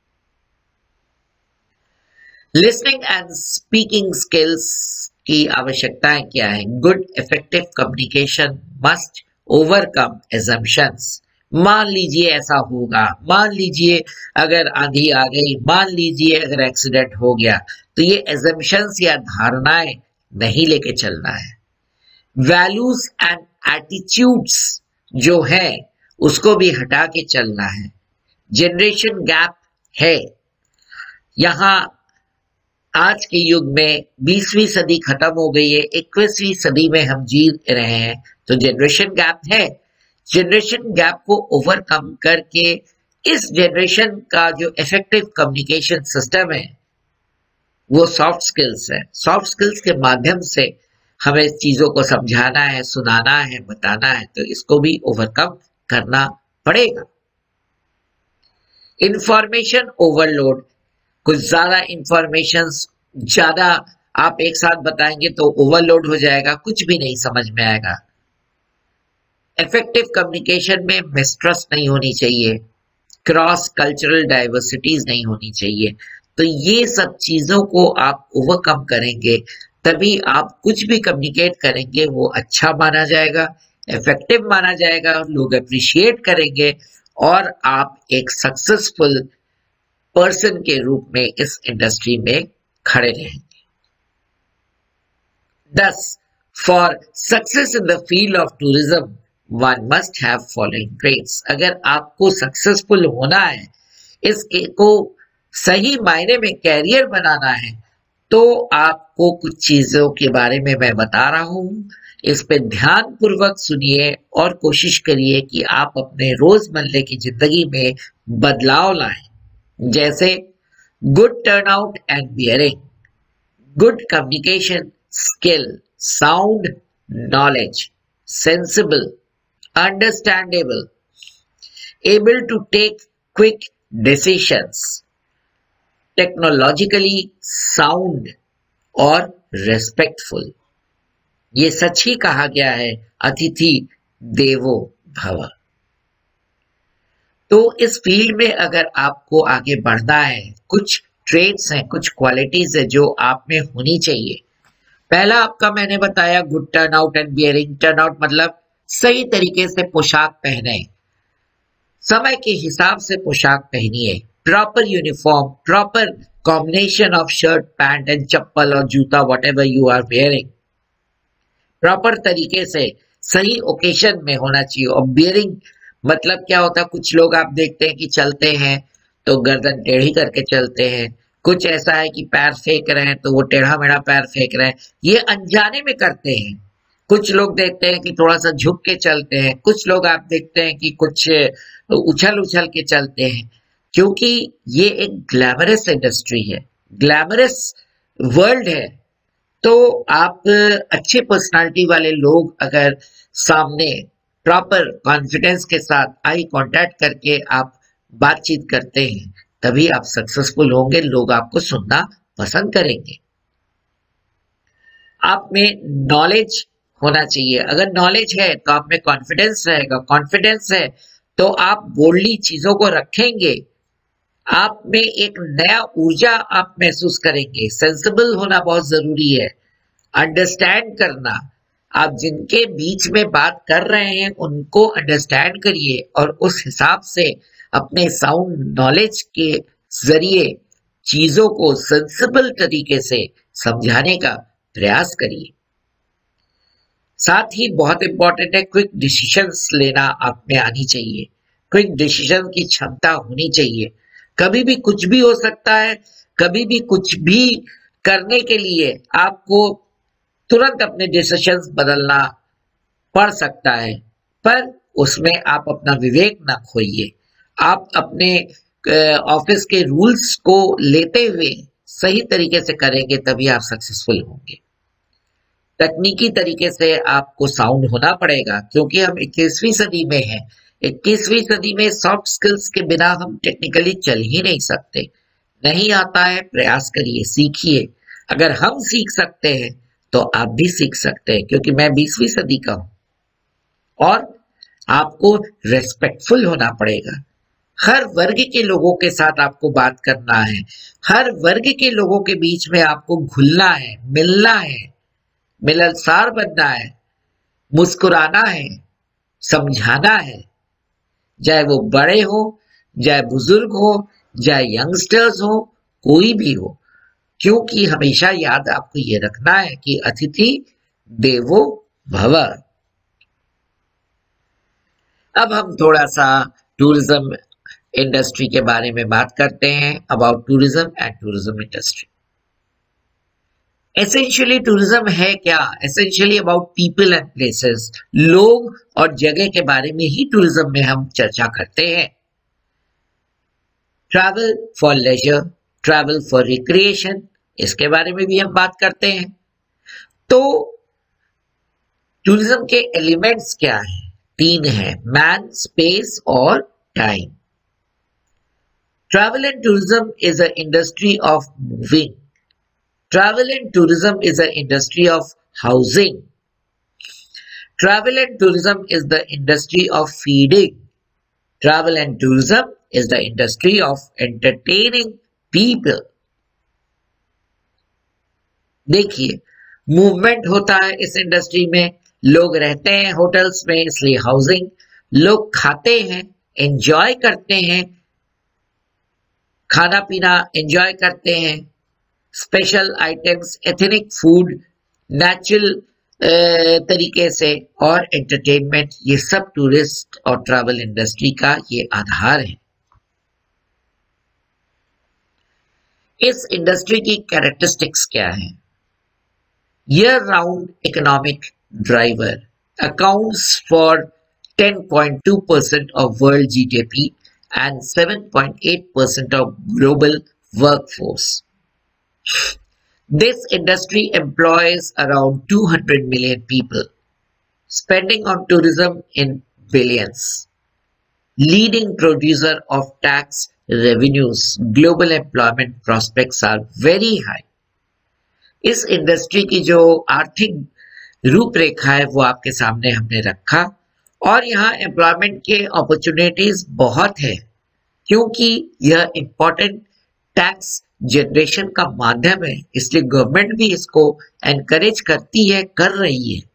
लिसनिंग एंड स्पीकिंग स्किल्स की आवश्यकताएं क्या है? Good effective communication must overcome assumptions. मान लीजिए ऐसा होगा, मान लीजिए अगर आंधी आ गई, मान लीजिए अगर एक्सीडेंट हो गया, तो ये एजम्पशंस या धारणाएं नहीं लेके चलना है। वैल्यूज एंड एटीट्यूड्स जो है उसको भी हटा के चलना है। जनरेशन गैप है यहां, आज के युग में 20वीं सदी खत्म हो गई है, 21वीं सदी में हम जी रहे हैं, तो जनरेशन गैप है। जनरेशन गैप को ओवरकम करके इस जनरेशन का जो इफेक्टिव कम्युनिकेशन सिस्टम है वो सॉफ्ट स्किल्स है। सॉफ्ट स्किल्स के माध्यम से हमें चीजों को समझाना है, सुनाना है, बताना है, तो इसको भी ओवरकम करना पड़ेगा। इंफॉर्मेशन ओवरलोड, कुछ ज्यादा इंफॉर्मेशन ज्यादा आप एक साथ बताएंगे तो ओवरलोड हो जाएगा, कुछ भी नहीं समझ में आएगा। इफेक्टिव कम्युनिकेशन में मिसट्रस्ट नहीं होनी चाहिए, क्रॉस कल्चरल डाइवर्सिटीज नहीं होनी चाहिए। तो ये सब चीजों को आप ओवरकम करेंगे तभी आप कुछ भी कम्युनिकेट करेंगे वो अच्छा माना जाएगा, इफेक्टिव माना जाएगा, लोग अप्रिशिएट करेंगे और आप एक सक्सेसफुल पर्सन के रूप में इस इंडस्ट्री में खड़े रहेंगे। 10. For success in the field of tourism one must have following traits. अगर आपको सक्सेसफुल होना है, इसके को सही मायने में कैरियर बनाना है, तो आपको कुछ चीजों के बारे में मैं बता रहा हूं, इस पे ध्यान पूर्वक सुनिए और कोशिश करिए कि आप अपने रोजमर्रा की जिंदगी में बदलाव लाएं। जैसे good turnout and bearing, good communication skill, sound knowledge, sensible, understandable, able to take quick decisions, technologically sound और रेस्पेक्टफुल। ये सच ही कहा गया है, अतिथि देवो भव। तो इस फील्ड में अगर आपको आगे बढ़ना है, कुछ ट्रेड्स हैं, कुछ क्वालिटीज है जो आप में होनी चाहिए। पहला आपका मैंने बताया good turnout and bearing. Turnout मतलब सही तरीके से पोशाक पहने, समय के हिसाब से पोशाक पहनिए, proper uniform, proper combination of shirt, pant and chappal और जूता, whatever you are wearing, proper तरीके से सही ओकेशन में होना चाहिए। और बियरिंग मतलब क्या होता है, कुछ लोग आप देखते हैं कि चलते हैं तो गर्दन टेढ़ी करके चलते हैं, कुछ ऐसा है कि पैर फेंक रहे हैं तो वो टेढ़ा मेढ़ा पैर फेंक रहे हैं, ये अनजाने में करते हैं। कुछ लोग देखते हैं कि थोड़ा सा झुक के चलते हैं, कुछ लोग आप देखते हैं कि कुछ उछल उछल के चलते हैं, क्योंकि ये एक ग्लैमरस इंडस्ट्री है, ग्लैमरस वर्ल्ड है। तो आप अच्छे पर्सनालिटी वाले लोग अगर सामने प्रॉपर कॉन्फिडेंस के साथ आई कांटेक्ट करके आप बातचीत करते हैं, तभी आप सक्सेसफुल होंगे, लोग आपको सुनना पसंद करेंगे। आप में नॉलेज होना चाहिए, अगर नॉलेज है तो आप में कॉन्फिडेंस रहेगा, कॉन्फिडेंस है तो आप बोल्डली चीजों को रखेंगे, आप में एक नया ऊर्जा आप महसूस करेंगे। सेंसिबल होना बहुत जरूरी है, अंडरस्टैंड करना, आप जिनके बीच में बात कर रहे हैं उनको अंडरस्टैंड करिए और उस हिसाब से अपने साउंड नॉलेज के जरिए चीजों को सेंसिबल तरीके से समझाने का प्रयास करिए। साथ ही बहुत इंपॉर्टेंट है, क्विक डिसीजंस लेना आप में आनी चाहिए, क्विक डिसीजन की क्षमता होनी चाहिए। कभी भी कुछ भी हो सकता है, कभी भी कुछ भी करने के लिए आपको तुरंत अपने डिसीजंस बदलना पड़ सकता है, पर उसमें आप अपना विवेक ना खोइए। आप अपने ऑफिस के रूल्स को लेते हुए सही तरीके से करेंगे तभी आप सक्सेसफुल होंगे। तकनीकी तरीके से आपको साउंड होना पड़ेगा, क्योंकि हम 21वीं सदी में हैं। 21वीं सदी में सॉफ्ट स्किल्स के बिना हम टेक्निकली चल ही नहीं सकते। नहीं आता है, प्रयास करिए, सीखिए। अगर हम सीख सकते हैं तो आप भी सीख सकते हैं, क्योंकि मैं 20वीं सदी का हूं। और आपको रेस्पेक्टफुल होना पड़ेगा, हर वर्ग के लोगों के साथ आपको बात करना है, हर वर्ग के लोगों के बीच में आपको घुलना है, मिलना है, मिलनसार बनना है, मुस्कुराना है, समझाना है, चाहे वो बड़े हो, चाहे बुजुर्ग हो, चाहे यंगस्टर्स हो, कोई भी हो। क्योंकि हमेशा याद आपको ये रखना है कि अतिथि देवो भव। अब हम थोड़ा सा टूरिज्म इंडस्ट्री के बारे में बात करते हैं, about tourism and tourism industry. Essentially tourism है क्या? Essentially about people and places, लोग और जगह के बारे में ही टूरिज्म में हम चर्चा करते हैं। Travel for leisure, travel for recreation, इसके बारे में भी हम बात करते हैं। तो टूरिज्म के एलिमेंट्स क्या हैं? 3 हैं, मैन, स्पेस और time. Travel and tourism is a industry of moving. Travel and tourism is an industry of housing. Travel and tourism is the industry of feeding. Travel and tourism is the industry of entertaining people. देखिए, movement होता है इस industry में, लोग रहते हैं hotels में, इसलिए हाउसिंग, लोग खाते हैं, एंजॉय करते हैं, खाना पीना एंजॉय करते हैं, special items, ethnic food, natural तरीके से, और एंटरटेनमेंट, ये सब टूरिस्ट और ट्रैवल इंडस्ट्री का ये आधार है। इस इंडस्ट्री की कैरेक्टरिस्टिक्स क्या है? Year round economic driver, accounts for 10.2% of world GDP and 7.8% of global workforce. This industry employs around 200 million people, spending on tourism in billions. Leading producer of tax revenues, global employment prospects are very high. इस industry की जो आर्थिक रूपरेखा है वो आपके सामने हमने रखा, और यहाँ एम्प्लॉयमेंट के अपॉर्चुनिटीज बहुत है, क्योंकि यह इंपॉर्टेंट टैक्स जनरेशन का माध्यम है, इसलिए गवर्नमेंट भी इसको एनकरेज करती है, कर रही है।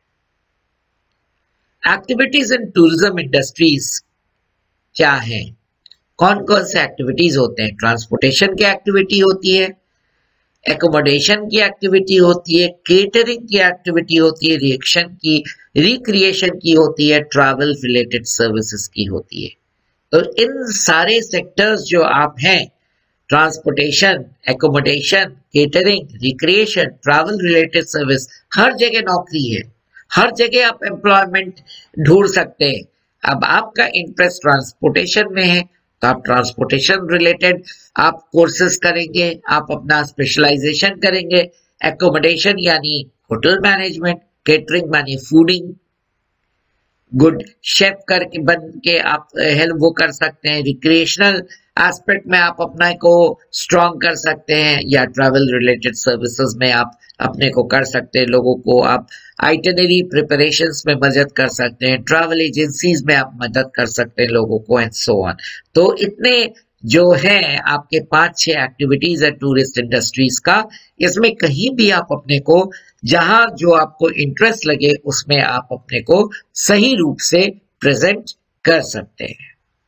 एक्टिविटीज इन टूरिज्म इंडस्ट्रीज क्या है? कौन कौन से एक्टिविटीज होते हैं? ट्रांसपोर्टेशन की एक्टिविटी होती है, एकोमोडेशन की एक्टिविटी होती है, केटरिंग की एक्टिविटी होती है, रिक्रिएशन की होती है, ट्रैवल रिलेटेड सर्विसेज की होती है। तो इन सारे सेक्टर्स जो आप हैं, transportation, accommodation, catering, recreation, travel related service, हर जगह नौकरी है, हर जगह आप एम्प्लॉयमेंट ढूंढ सकते हैं। अब आपका इंटरेस्ट ट्रांसपोर्टेशन में है तो आप ट्रांसपोर्टेशन रिलेटेड आप कोर्सेज करेंगे, आप अपना स्पेशलाइजेशन करेंगे। एकोमोडेशन यानी होटल मैनेजमेंट, केटरिंग यानी फूडिंग, गुड शेफ करके बन के आप हेल्प वो कर सकते हैं। रिक्रिएशनल एस्पेक्ट में आप अपना को स्ट्रॉन्ग कर सकते हैं, या ट्रैवल रिलेटेड सर्विसेज में आप अपने को कर सकते हैं। लोगों को आप आइटिनरी प्रिपरेशंस में मदद कर सकते हैं, ट्रैवल एजेंसीज में आप मदद कर सकते हैं लोगों को, एंड सो ऑन। तो इतने जो है आपके 5-6 एक्टिविटीज है टूरिस्ट इंडस्ट्रीज का। इसमें कहीं भी आप अपने को जहां जो आपको इंटरेस्ट लगे उसमें आप अपने को सही रूप से प्रेजेंट कर सकते हैं।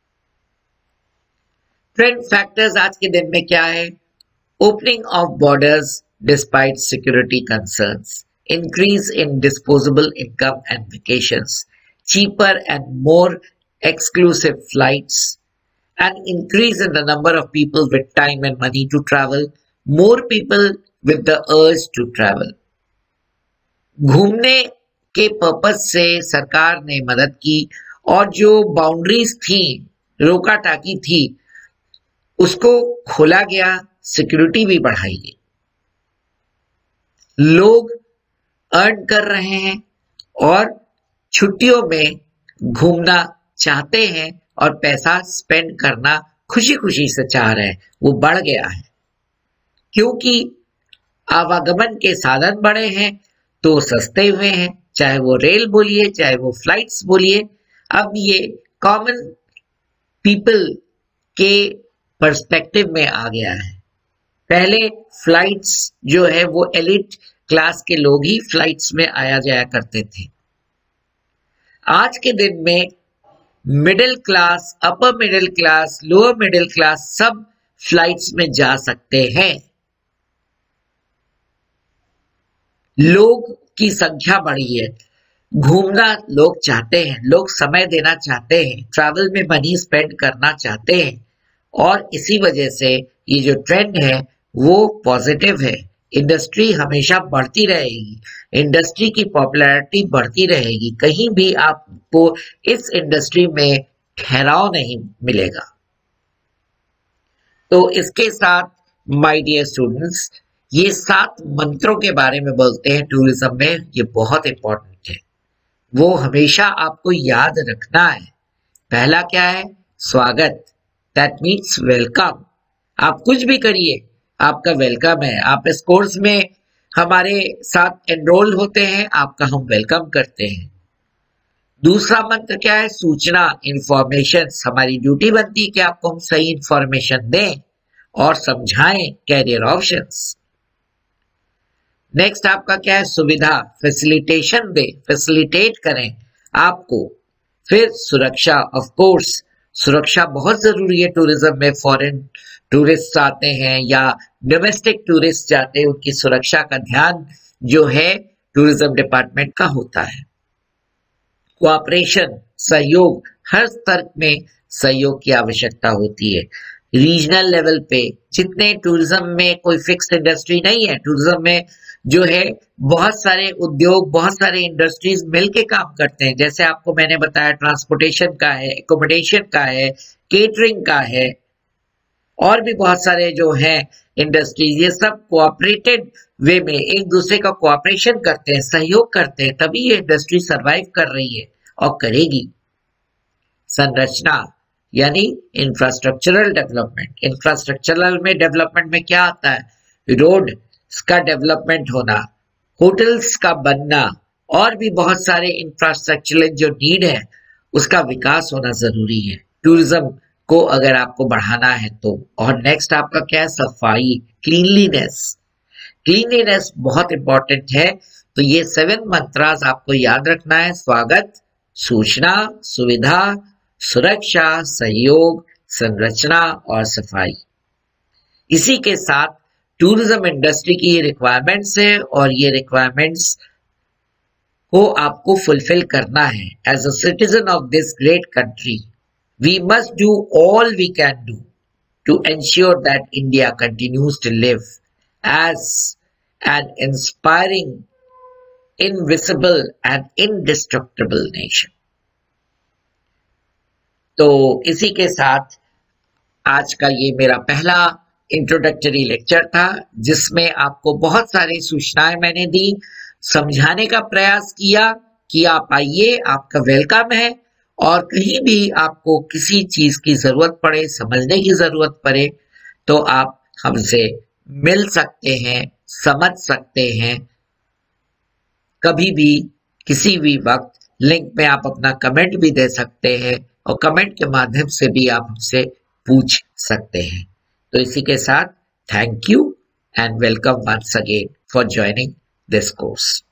ट्रेंड फैक्टर्स आज के दिन में क्या है? Opening of borders despite security concerns, increase in disposable income and vacations, cheaper and more exclusive flights, an increase in the number of people with time and money to travel, more people with the urge to travel. घूमने के purpose से सरकार ने मदद की और जो boundaries थी, रोका टाकी थी, उसको खोला गया, सिक्योरिटी भी बढ़ाई गई। लोग अर्न कर रहे हैं और छुट्टियों में घूमना चाहते हैं और पैसा स्पेंड करना खुशी खुशी से चाह रहे हैं, वो बढ़ गया है। क्योंकि आवागमन के साधन बढ़े हैं तो सस्ते हुए हैं, चाहे वो रेल बोलिए, चाहे वो फ्लाइट्स बोलिए। अब ये कॉमन पीपल के पर्सपेक्टिव में आ गया है। पहले फ्लाइट्स जो है वो एलिट क्लास के लोग ही फ्लाइट्स में आया जाया करते थे। आज के दिन में middle class, upper middle class, lower middle class सब फ्लाइट्स में जा सकते हैं। लोग की संख्या बढ़ी है, घूमना लोग चाहते हैं, लोग समय देना चाहते हैं, ट्रैवल में मनी स्पेंड करना चाहते हैं, और इसी वजह से ये जो ट्रेंड है वो पॉजिटिव है। इंडस्ट्री हमेशा बढ़ती रहेगी, इंडस्ट्री की पॉपुलैरिटी बढ़ती रहेगी, कहीं भी आपको इस इंडस्ट्री में ठहराव नहीं मिलेगा। तो इसके साथ माय डियर स्टूडेंट्स, ये 7 मंत्रों के बारे में बोलते हैं टूरिज्म में, ये बहुत इंपॉर्टेंट है, वो हमेशा आपको याद रखना है। पहला क्या है? स्वागत, दैट मीन्स वेलकम। आप कुछ भी करिए, आपका वेलकम है। आप इस कोर्स में हमारे साथ एनरोल होते हैं, आपका हम वेलकम करते हैं। दूसरा मंत्र क्या है? सूचना, इंफॉर्मेशन। हमारी ड्यूटी बनती है कि आपको हम सही इंफॉर्मेशन दें और समझाएं कैरियर ऑप्शंस। नेक्स्ट आपका क्या है? सुविधा, फैसिलिटेशन दे, फैसिलिटेट करें आपको। फिर सुरक्षा, ऑफ कोर्स सुरक्षा बहुत जरूरी है टूरिज्म में। फॉरेन टूरिस्ट आते हैं या डोमेस्टिक टूरिस्ट जाते हैं, उनकी सुरक्षा का ध्यान जो है टूरिज्म डिपार्टमेंट का होता है। कोऑपरेशन, सहयोग, हर स्तर में सहयोग की आवश्यकता होती है। रीजनल लेवल पे जितने टूरिज्म में कोई फिक्स्ड इंडस्ट्री नहीं है, टूरिज्म में जो है बहुत सारे उद्योग, बहुत सारे इंडस्ट्रीज मिलके काम करते हैं। जैसे आपको मैंने बताया ट्रांसपोर्टेशन का है, एकोमोडेशन का है, केटरिंग का है, और भी बहुत सारे जो है इंडस्ट्रीज, ये सब कोऑपरेटेड वे में एक दूसरे का कोऑपरेशन करते हैं, सहयोग करते हैं, तभी ये इंडस्ट्री सरवाइव कर रही है और करेगी। संरचना यानी इंफ्रास्ट्रक्चरल डेवलपमेंट। इंफ्रास्ट्रक्चरल में डेवलपमेंट में क्या आता है? रोड का डेवलपमेंट होना, होटल्स का बनना, और भी बहुत सारे इंफ्रास्ट्रक्चरल जो नीड है उसका विकास होना जरूरी है टूरिज्म को अगर आपको बढ़ाना है तो। और नेक्स्ट आपका क्या है? सफाई, क्लीनलीनेस। क्लीनलीनेस बहुत इंपॉर्टेंट है। तो ये 7 मंत्रास आपको याद रखना है। स्वागत, सूचना, सुविधा, सुरक्षा, सहयोग, संरचना और सफाई। इसी के साथ टूरिज्म इंडस्ट्री की ये रिक्वायरमेंट्स है और ये रिक्वायरमेंट्स को आपको फुलफिल करना है। As a citizen of this great country, we must do all we can do to ensure that India continues to live as an inspiring invisible and indestructible nation. तो इसी के साथ आज का ये मेरा पहला इंट्रोडक्टरी लेक्चर था, जिसमें आपको बहुत सारी सूचनाएं मैंने दी, समझाने का प्रयास किया कि आप आइए, आपका वेलकम है, और कहीं भी आपको किसी चीज की जरूरत पड़े, समझने की जरूरत पड़े, तो आप हमसे मिल सकते हैं, समझ सकते हैं, कभी भी किसी भी वक्त। लिंक में आप अपना कमेंट भी दे सकते हैं और कमेंट के माध्यम से भी आप हमसे पूछ सकते हैं। तो इसी के साथ thank you and welcome once again for joining this course.